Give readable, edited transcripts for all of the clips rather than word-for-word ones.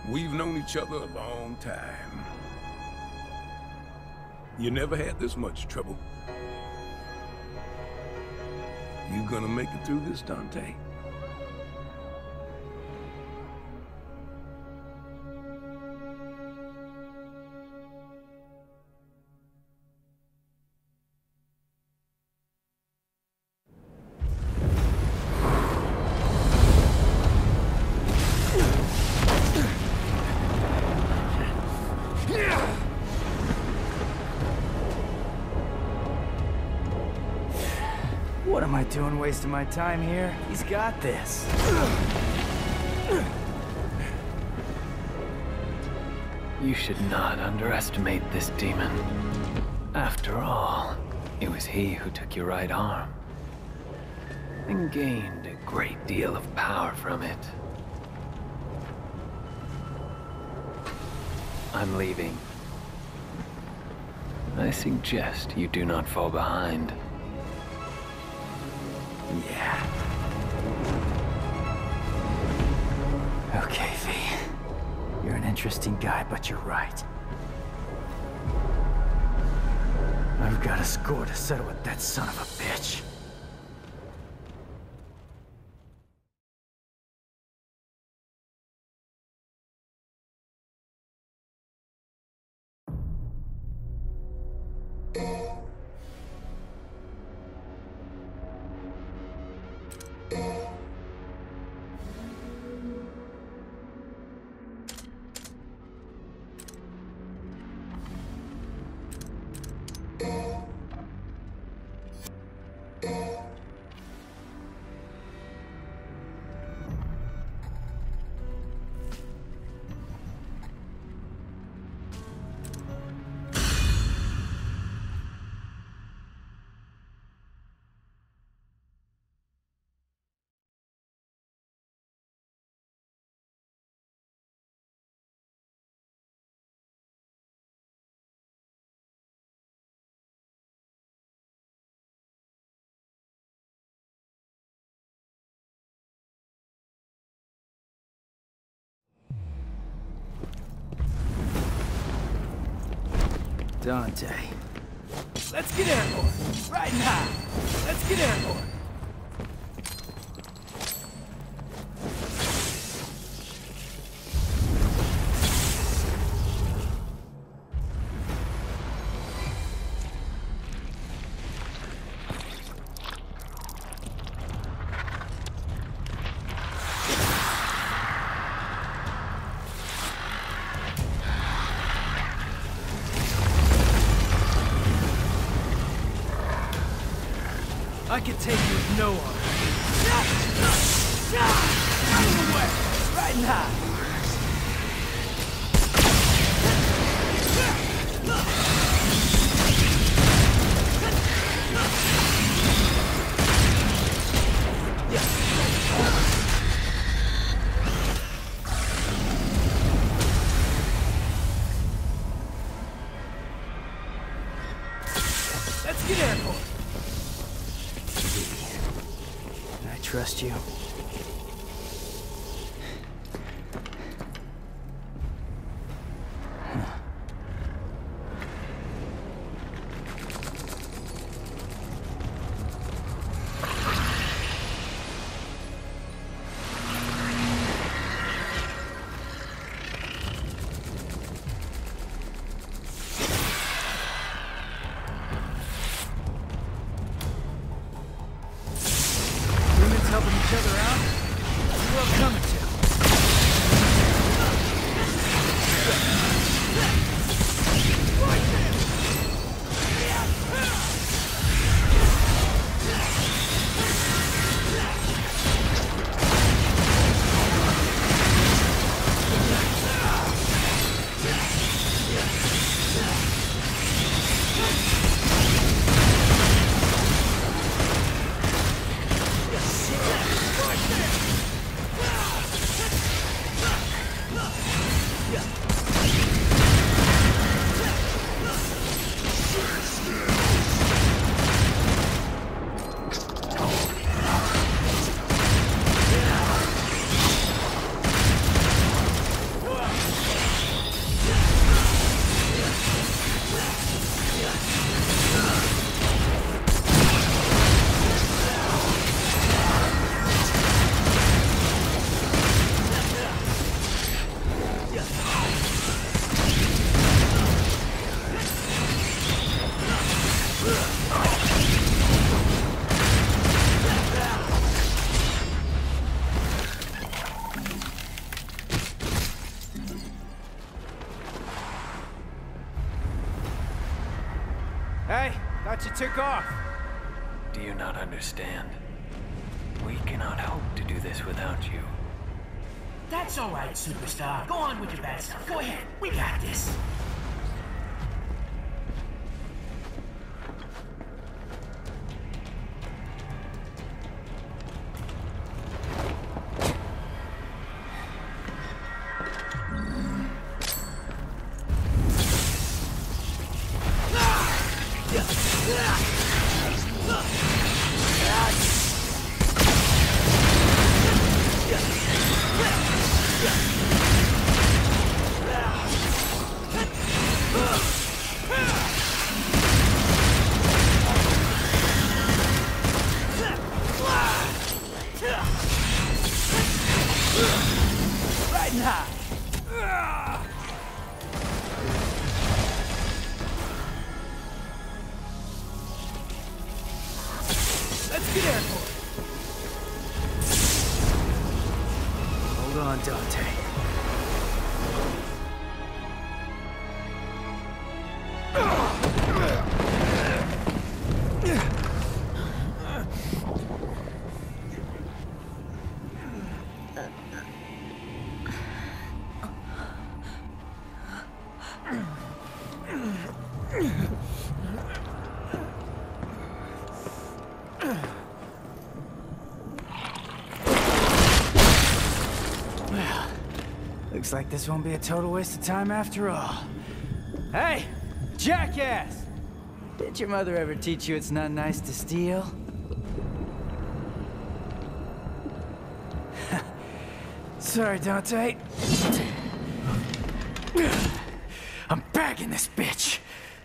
We've known each other a long time. You never had this much trouble. You gonna make it through this, Dante? What am I doing wasting my time here? He's got this. You should not underestimate this demon. After all, it was he who took your right arm and gained a great deal of power from it. I'm leaving. I suggest you do not fall behind. Yeah. Okay, V. You're an interesting guy, but you're right. I've got a score to settle with that son of a bitch. Dante. Let's get airborne. Riding high. Let's get airborne. I can take you with no armor. Out of the way! Riding high! Let's get airborne! Can I trust you? Helping each other out. Hey, thought you took off. Do you not understand? We cannot hope to do this without you. That's all right, superstar. Go on with your bad stuff. Go ahead. We got this. Riding high. Let's get airborne. Hold on, Dante. Well, looks like this won't be a total waste of time after all. Hey, jackass! Did your mother ever teach you it's not nice to steal? Sorry, Dante. I'm bagging this bitch.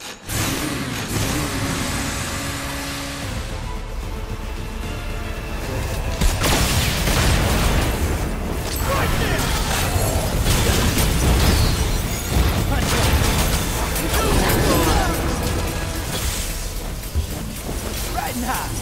Riding high.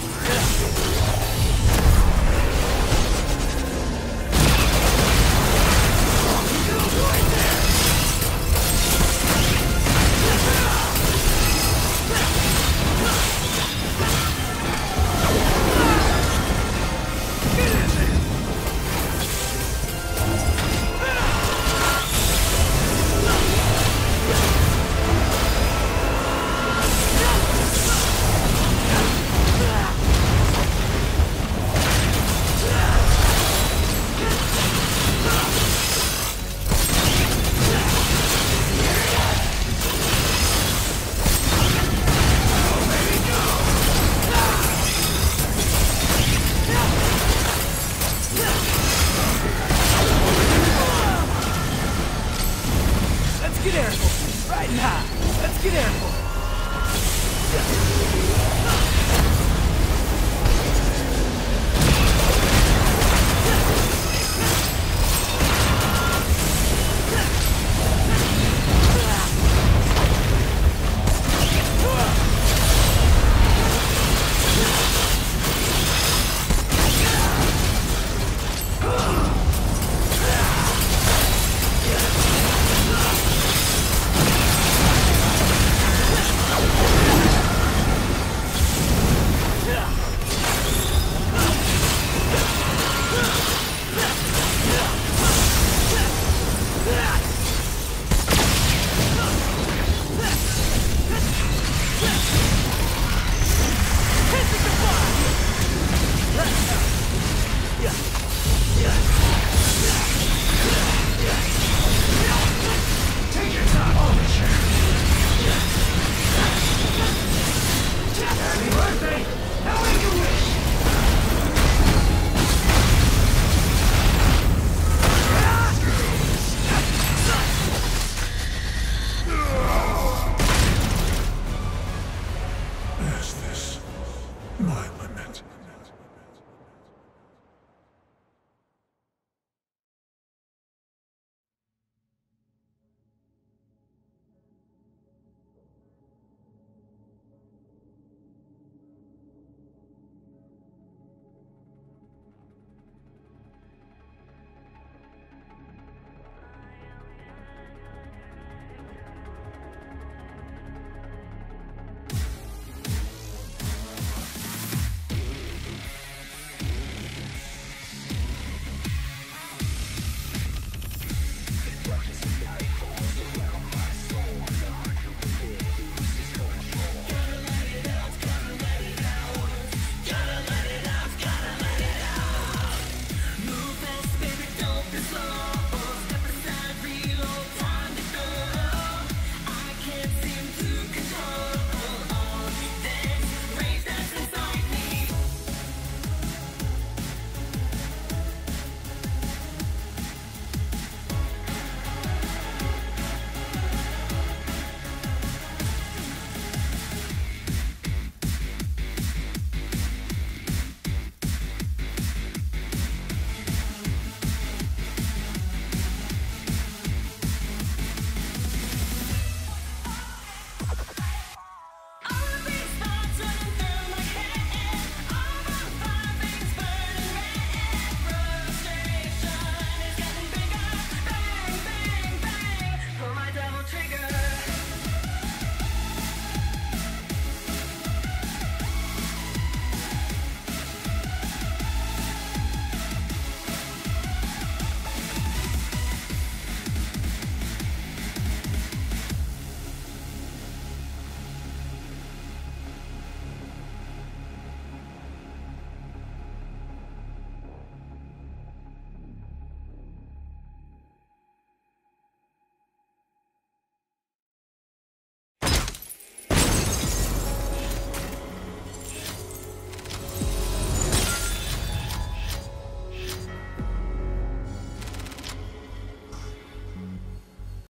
Let's get airborne. Riding high. Let's get airborne.